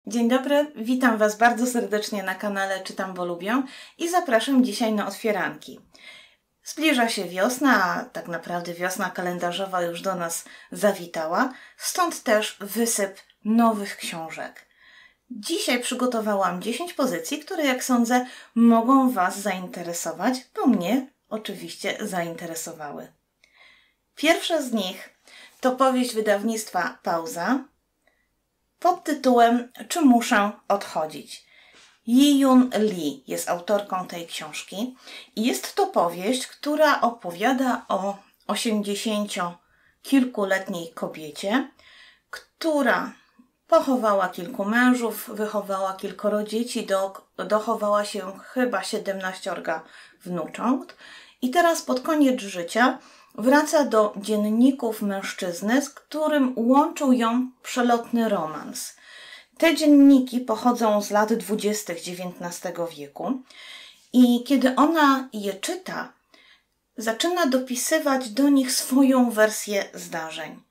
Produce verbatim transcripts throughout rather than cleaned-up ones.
Dzień dobry, witam Was bardzo serdecznie na kanale Czytam, bo lubię i zapraszam dzisiaj na otwieranki. Zbliża się wiosna, a tak naprawdę wiosna kalendarzowa już do nas zawitała, stąd też wysyp nowych książek. Dzisiaj przygotowałam dziesięć pozycji, które jak sądzę mogą Was zainteresować, bo mnie oczywiście zainteresowały. Pierwsza z nich to powieść wydawnictwa Pauza pod tytułem Czy muszę odchodzić? Ji-Yun Lee jest autorką tej książki i jest to powieść, która opowiada o osiemdziesięciokilkuletniej kobiecie, która pochowała kilku mężów, wychowała kilkoro dzieci, do, dochowała się chyba siedemnaściorga wnucząt i teraz pod koniec życia wraca do dzienników mężczyzny, z którym łączył ją przelotny romans. Te dzienniki pochodzą z lat dwudziestych dziewiętnastego wieku i kiedy ona je czyta, zaczyna dopisywać do nich swoją wersję zdarzeń.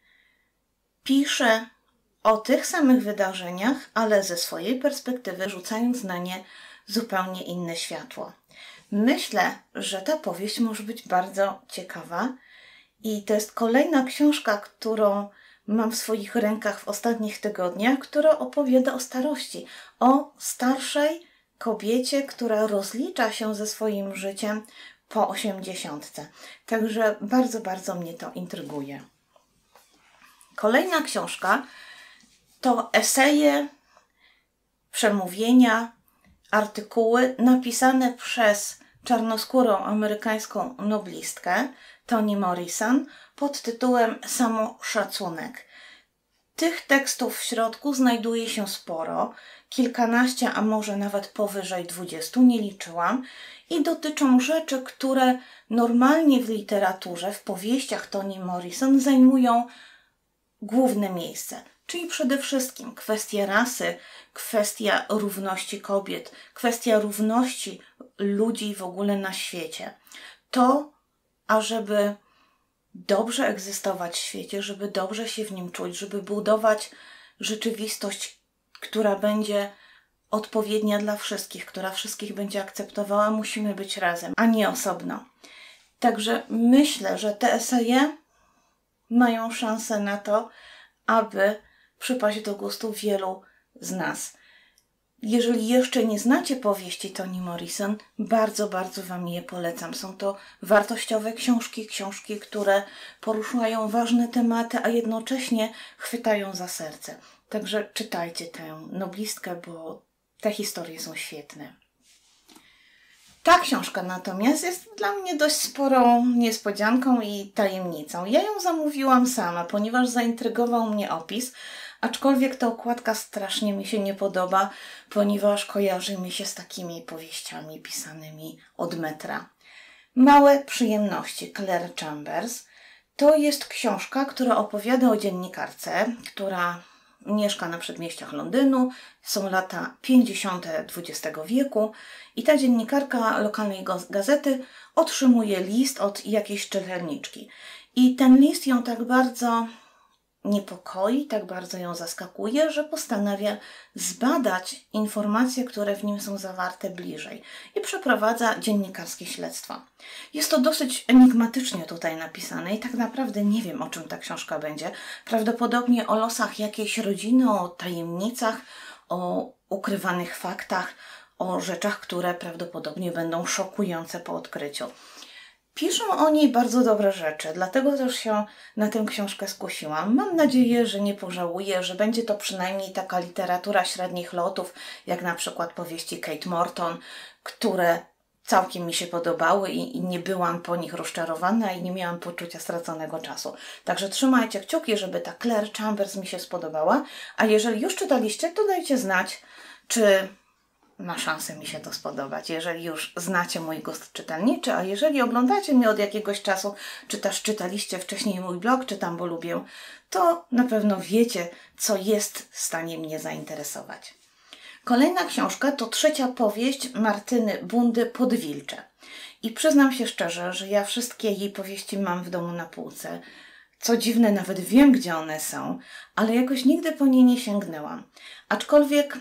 Pisze o tych samych wydarzeniach, ale ze swojej perspektywy, rzucając na nie zupełnie inne światło. Myślę, że ta powieść może być bardzo ciekawa i to jest kolejna książka, którą mam w swoich rękach w ostatnich tygodniach, która opowiada o starości, o starszej kobiecie, która rozlicza się ze swoim życiem po osiemdziesiątce. Także bardzo, bardzo mnie to intryguje. Kolejna książka to eseje, przemówienia, artykuły napisane przez czarnoskórą amerykańską noblistkę Toni Morrison pod tytułem Samoszacunek. Tych tekstów w środku znajduje się sporo, kilkanaście, a może nawet powyżej dwudziestu, nie liczyłam, i dotyczą rzeczy, które normalnie w literaturze, w powieściach Toni Morrison zajmują główne miejsce. Czyli przede wszystkim kwestia rasy, kwestia równości kobiet, kwestia równości ludzi w ogóle na świecie. To, ażeby dobrze egzystować w świecie, żeby dobrze się w nim czuć, żeby budować rzeczywistość, która będzie odpowiednia dla wszystkich, która wszystkich będzie akceptowała, musimy być razem, a nie osobno. Także myślę, że te eseje mają szansę na to, aby przypaść do gustu wielu z nas. Jeżeli jeszcze nie znacie powieści Toni Morrison, bardzo, bardzo Wam je polecam. Są to wartościowe książki, książki, które poruszają ważne tematy, a jednocześnie chwytają za serce. Także czytajcie tę noblistkę, bo te historie są świetne. Ta książka natomiast jest dla mnie dość sporą niespodzianką i tajemnicą. Ja ją zamówiłam sama, ponieważ zaintrygował mnie opis, aczkolwiek ta okładka strasznie mi się nie podoba, ponieważ kojarzy mi się z takimi powieściami pisanymi od metra. Małe przyjemności Claire Chambers to jest książka, która opowiada o dziennikarce, która mieszka na przedmieściach Londynu, są lata pięćdziesiąte dwudziestego wieku i ta dziennikarka lokalnej gazety otrzymuje list od jakiejś czytelniczki. I ten list ją tak bardzo niepokoi, tak bardzo ją zaskakuje, że postanawia zbadać informacje, które w nim są zawarte bliżej i przeprowadza dziennikarskie śledztwo. Jest to dosyć enigmatycznie tutaj napisane i tak naprawdę nie wiem, o czym ta książka będzie. Prawdopodobnie o losach jakiejś rodziny, o tajemnicach, o ukrywanych faktach, o rzeczach, które prawdopodobnie będą szokujące po odkryciu. Piszą o niej bardzo dobre rzeczy, dlatego też się na tę książkę skusiłam. Mam nadzieję, że nie pożałuję, że będzie to przynajmniej taka literatura średnich lotów, jak na przykład powieści Kate Morton, które całkiem mi się podobały i, i nie byłam po nich rozczarowana i nie miałam poczucia straconego czasu. Także trzymajcie kciuki, żeby ta Claire Chambers mi się spodobała, a jeżeli już czytaliście, to dajcie znać, czy ma szansę mi się to spodobać, jeżeli już znacie mój gust czytelniczy, a jeżeli oglądacie mnie od jakiegoś czasu, czy też czytaliście wcześniej mój blog Czytam, bo lubię, to na pewno wiecie, co jest w stanie mnie zainteresować. Kolejna książka to trzecia powieść Martyny Bundy Podwilcze. I przyznam się szczerze, że ja wszystkie jej powieści mam w domu na półce. Co dziwne, nawet wiem, gdzie one są, ale jakoś nigdy po nie nie sięgnęłam. Aczkolwiek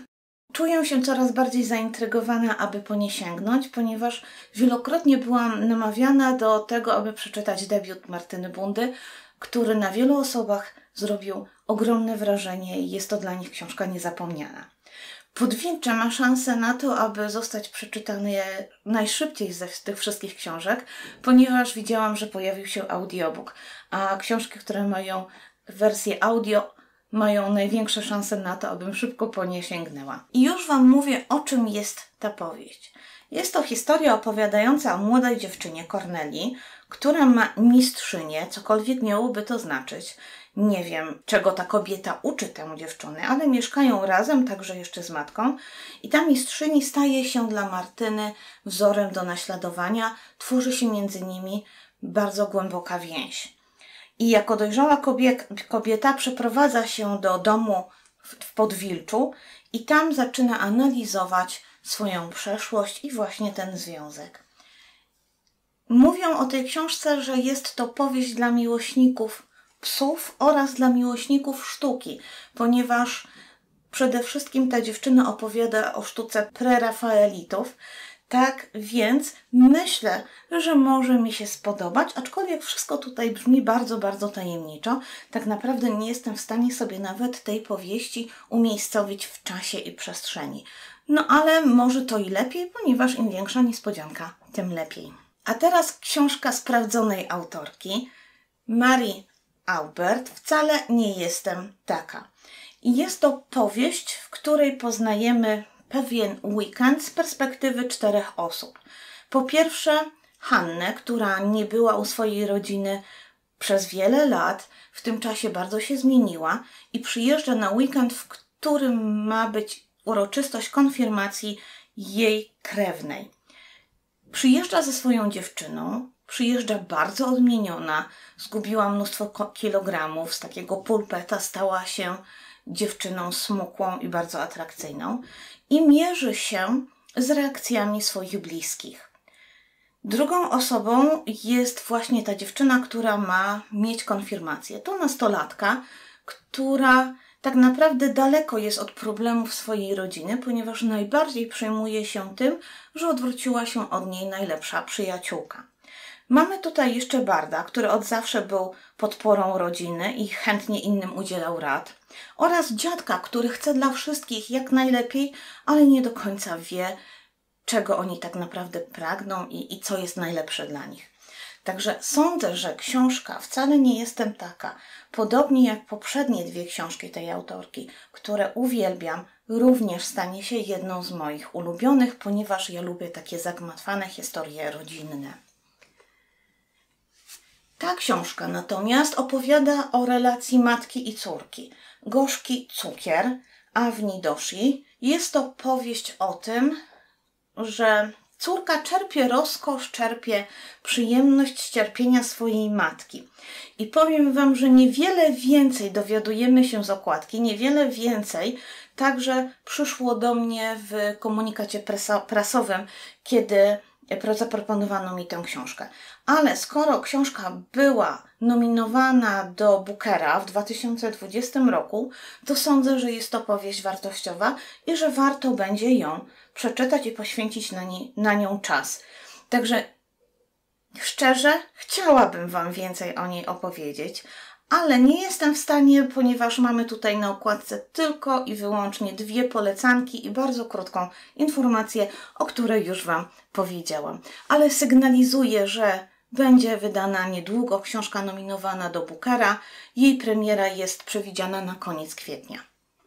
Czuję się coraz bardziej zaintrygowana, aby po nie sięgnąć, ponieważ wielokrotnie byłam namawiana do tego, aby przeczytać debiut Martyny Bundy, który na wielu osobach zrobił ogromne wrażenie i jest to dla nich książka niezapomniana. Podwieńcze ma szansę na to, aby zostać przeczytany najszybciej ze tych wszystkich książek, ponieważ widziałam, że pojawił się audiobook, a książki, które mają wersję audio, mają największe szanse na to, abym szybko po nie sięgnęła. I już Wam mówię, o czym jest ta powieść. Jest to historia opowiadająca o młodej dziewczynie Cornelii, która ma mistrzynię, cokolwiek miałoby to znaczyć. Nie wiem, czego ta kobieta uczy tę dziewczynę, ale mieszkają razem, także jeszcze z matką. I ta mistrzyni staje się dla Martyny wzorem do naśladowania. Tworzy się między nimi bardzo głęboka więź. I jako dojrzała kobieta przeprowadza się do domu w Podwilczu i tam zaczyna analizować swoją przeszłość i właśnie ten związek. Mówią o tej książce, że jest to powieść dla miłośników psów oraz dla miłośników sztuki, ponieważ przede wszystkim ta dziewczyna opowiada o sztuce prerafaelitów. Tak więc myślę, że może mi się spodobać, aczkolwiek wszystko tutaj brzmi bardzo, bardzo tajemniczo. Tak naprawdę nie jestem w stanie sobie nawet tej powieści umiejscowić w czasie i przestrzeni. No ale może to i lepiej, ponieważ im większa niespodzianka, tym lepiej. A teraz książka sprawdzonej autorki. Mary Aubert, Wcale nie jestem taka. I jest to powieść, w której poznajemy pewien weekend z perspektywy czterech osób. Po pierwsze Hannę, która nie była u swojej rodziny przez wiele lat, w tym czasie bardzo się zmieniła i przyjeżdża na weekend, w którym ma być uroczystość konfirmacji jej krewnej. Przyjeżdża ze swoją dziewczyną, przyjeżdża bardzo odmieniona, zgubiła mnóstwo kilogramów, z takiego pulpeta stała się dziewczyną smukłą i bardzo atrakcyjną i mierzy się z reakcjami swoich bliskich. Drugą osobą jest właśnie ta dziewczyna, która ma mieć konfirmację. To nastolatka, która tak naprawdę daleko jest od problemów swojej rodziny, ponieważ najbardziej przejmuje się tym, że odwróciła się od niej najlepsza przyjaciółka. Mamy tutaj jeszcze Barda, który od zawsze był podporą rodziny i chętnie innym udzielał rad. Oraz dziadka, który chce dla wszystkich jak najlepiej, ale nie do końca wie, czego oni tak naprawdę pragną i, i co jest najlepsze dla nich. Także sądzę, że książka Wcale nie jestem taka, podobnie jak poprzednie dwie książki tej autorki, które uwielbiam, również stanie się jedną z moich ulubionych, ponieważ ja lubię takie zagmatwane historie rodzinne. Ta książka natomiast opowiada o relacji matki i córki. Gorzki cukier, Awni Doshi. Jest to powieść o tym, że córka czerpie rozkosz, czerpie przyjemność z cierpienia swojej matki. I powiem Wam, że niewiele więcej dowiadujemy się z okładki, niewiele więcej także przyszło do mnie w komunikacie prasa, prasowym, kiedy zaproponowano mi tę książkę. Ale skoro książka była nominowana do Bookera w dwa tysiące dwudziestym roku, to sądzę, że jest to powieść wartościowa i że warto będzie ją przeczytać i poświęcić na, nie, na nią czas. Także szczerze chciałabym Wam więcej o niej opowiedzieć, ale nie jestem w stanie, ponieważ mamy tutaj na okładce tylko i wyłącznie dwie polecanki i bardzo krótką informację, o której już Wam powiedziałam. Ale sygnalizuję, że będzie wydana niedługo książka nominowana do Bookera. Jej premiera jest przewidziana na koniec kwietnia.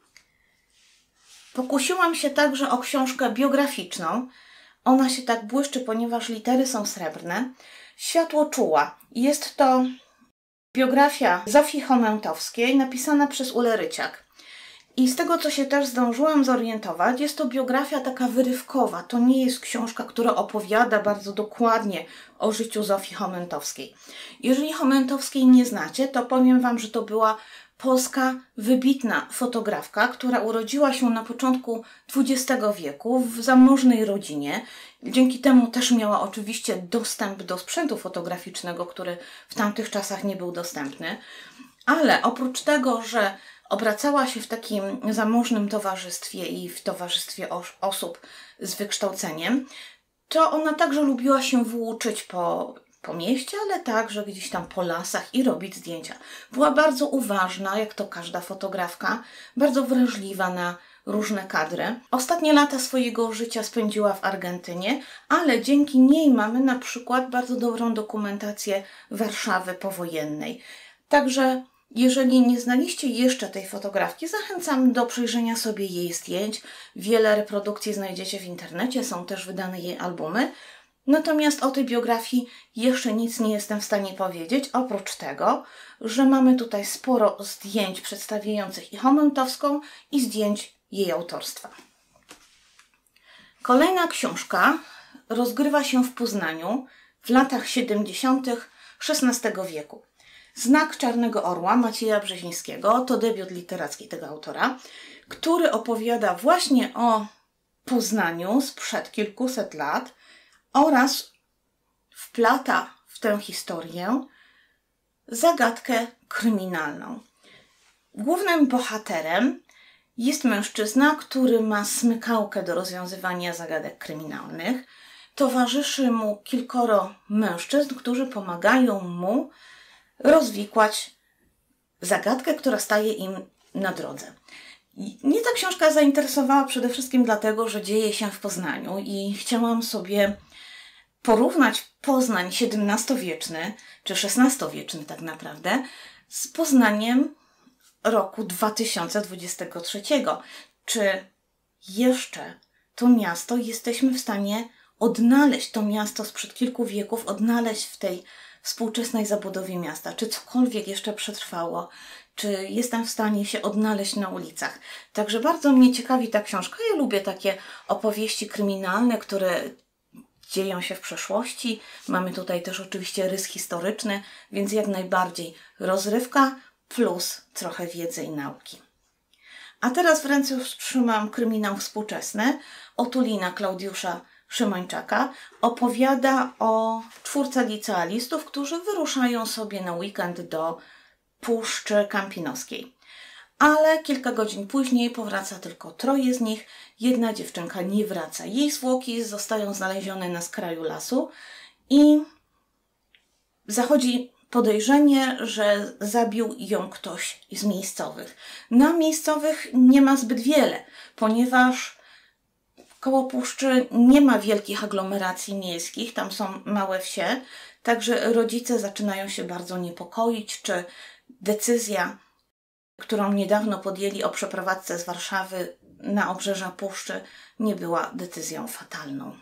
Pokusiłam się także o książkę biograficzną. Ona się tak błyszczy, ponieważ litery są srebrne. Światło czuła. Jest to biografia Zofii Chomentowskiej napisana przez Ulę Ryciak. I z tego, co się też zdążyłam zorientować, jest to biografia taka wyrywkowa. To nie jest książka, która opowiada bardzo dokładnie o życiu Zofii Chomentowskiej. Jeżeli Chomentowskiej nie znacie, to powiem Wam, że to była polska wybitna fotografka, która urodziła się na początku dwudziestego wieku w zamożnej rodzinie. Dzięki temu też miała oczywiście dostęp do sprzętu fotograficznego, który w tamtych czasach nie był dostępny. Ale oprócz tego, że obracała się w takim zamożnym towarzystwie i w towarzystwie os osób z wykształceniem, to ona także lubiła się włóczyć po, po mieście, ale także gdzieś tam po lasach i robić zdjęcia. Była bardzo uważna, jak to każda fotografka, bardzo wrażliwa na różne kadry. Ostatnie lata swojego życia spędziła w Argentynie, ale dzięki niej mamy na przykład bardzo dobrą dokumentację Warszawy powojennej. Także jeżeli nie znaliście jeszcze tej fotografki, zachęcam do przejrzenia sobie jej zdjęć. Wiele reprodukcji znajdziecie w internecie, są też wydane jej albumy. Natomiast o tej biografii jeszcze nic nie jestem w stanie powiedzieć, oprócz tego, że mamy tutaj sporo zdjęć przedstawiających i Chomontowską i zdjęć jej autorstwa. Kolejna książka rozgrywa się w Poznaniu w latach siedemdziesiątych szesnastego wieku. Znak Czarnego Orła Macieja Brzezińskiego to debiut literacki tego autora, który opowiada właśnie o Poznaniu sprzed kilkuset lat oraz wplata w tę historię zagadkę kryminalną. Głównym bohaterem jest mężczyzna, który ma smykałkę do rozwiązywania zagadek kryminalnych. Towarzyszy mu kilkoro mężczyzn, którzy pomagają mu rozwikłać zagadkę, która staje im na drodze. Mnie ta książka zainteresowała przede wszystkim dlatego, że dzieje się w Poznaniu i chciałam sobie porównać Poznań siedemnastowieczny, czy szesnastowieczny tak naprawdę, z Poznaniem roku dwa tysiące dwudziestego trzeciego. Czy jeszcze to miasto jesteśmy w stanie odnaleźć, to miasto sprzed kilku wieków, odnaleźć w tej współczesnej zabudowie miasta? Czy cokolwiek jeszcze przetrwało? Czy jestem w stanie się odnaleźć na ulicach? Także bardzo mnie ciekawi ta książka. Ja lubię takie opowieści kryminalne, które dzieją się w przeszłości. Mamy tutaj też oczywiście rys historyczny, więc jak najbardziej rozrywka plus trochę wiedzy i nauki. A teraz w ręce już trzymam kryminał współczesny Otulina Klaudiusza Szymańczaka. Opowiada o czwórce licealistów, którzy wyruszają sobie na weekend do Puszczy Kampinoskiej. Ale kilka godzin później powraca tylko troje z nich. Jedna dziewczynka nie wraca. Jej zwłoki zostają znalezione na skraju lasu i zachodzi podejrzenie, że zabił ją ktoś z miejscowych. Na miejscowych nie ma zbyt wiele, ponieważ koło Puszczy nie ma wielkich aglomeracji miejskich, tam są małe wsie, także rodzice zaczynają się bardzo niepokoić, czy decyzja, którą niedawno podjęli o przeprowadzce z Warszawy na obrzeża Puszczy, nie była decyzją fatalną.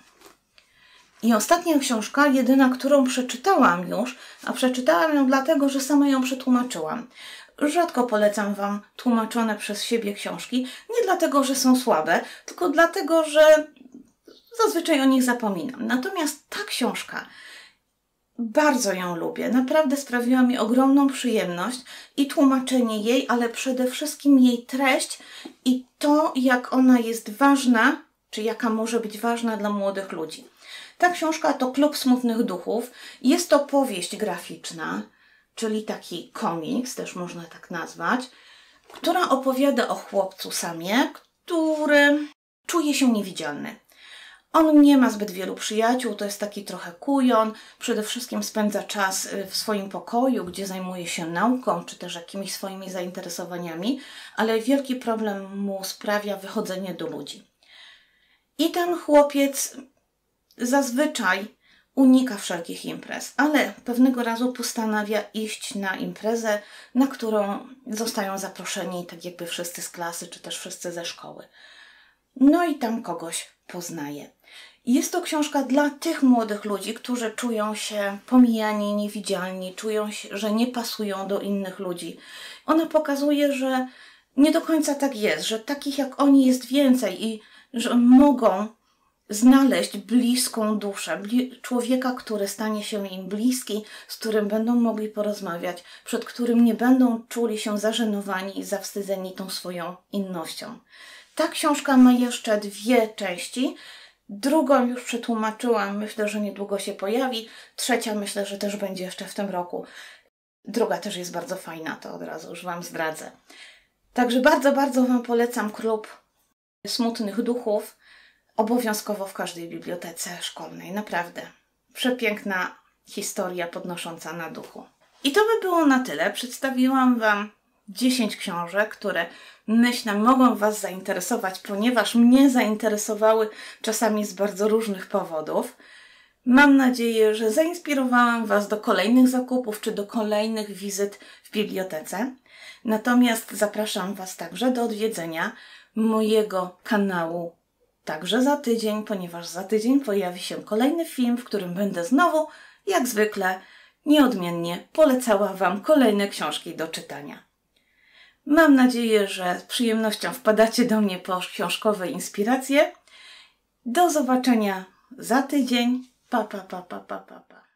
I ostatnia książka, jedyna, którą przeczytałam już, a przeczytałam ją dlatego, że sama ją przetłumaczyłam. Rzadko polecam Wam tłumaczone przez siebie książki, nie dlatego, że są słabe, tylko dlatego, że zazwyczaj o nich zapominam. Natomiast ta książka, bardzo ją lubię, naprawdę sprawiła mi ogromną przyjemność i tłumaczenie jej, ale przede wszystkim jej treść i to, jak ona jest ważna, czy jaka może być ważna dla młodych ludzi. Ta książka to Klub Smutnych Duchów. Jest to powieść graficzna, czyli taki komiks, też można tak nazwać, która opowiada o chłopcu samie, który czuje się niewidzialny. On nie ma zbyt wielu przyjaciół, to jest taki trochę kujon, przede wszystkim spędza czas w swoim pokoju, gdzie zajmuje się nauką, czy też jakimiś swoimi zainteresowaniami, ale wielki problem mu sprawia wychodzenie do ludzi. I ten chłopiec zazwyczaj unika wszelkich imprez, ale pewnego razu postanawia iść na imprezę, na którą zostają zaproszeni tak jakby wszyscy z klasy, czy też wszyscy ze szkoły. No i tam kogoś poznaje. Jest to książka dla tych młodych ludzi, którzy czują się pomijani, niewidzialni, czują się, że nie pasują do innych ludzi. Ona pokazuje, że nie do końca tak jest, że takich jak oni jest więcej i że mogą znaleźć bliską duszę, człowieka, który stanie się im bliski, z którym będą mogli porozmawiać, przed którym nie będą czuli się zażenowani i zawstydzeni tą swoją innością. Ta książka ma jeszcze dwie części. Drugą już przetłumaczyłam, myślę, że niedługo się pojawi. Trzecia myślę, że też będzie jeszcze w tym roku. Druga też jest bardzo fajna, to od razu już Wam zdradzę. Także bardzo, bardzo Wam polecam klub Smutnych Duchów. Obowiązkowo w każdej bibliotece szkolnej. Naprawdę. Przepiękna historia podnosząca na duchu. I to by było na tyle. Przedstawiłam Wam dziesięć książek, które myślę mogą Was zainteresować, ponieważ mnie zainteresowały czasami z bardzo różnych powodów. Mam nadzieję, że zainspirowałam Was do kolejnych zakupów czy do kolejnych wizyt w bibliotece. Natomiast zapraszam Was także do odwiedzenia mojego kanału także za tydzień, ponieważ za tydzień pojawi się kolejny film, w którym będę znowu, jak zwykle, nieodmiennie polecała Wam kolejne książki do czytania. Mam nadzieję, że z przyjemnością wpadacie do mnie po książkowe inspiracje. Do zobaczenia za tydzień. Pa, pa, pa, pa, pa, pa, pa.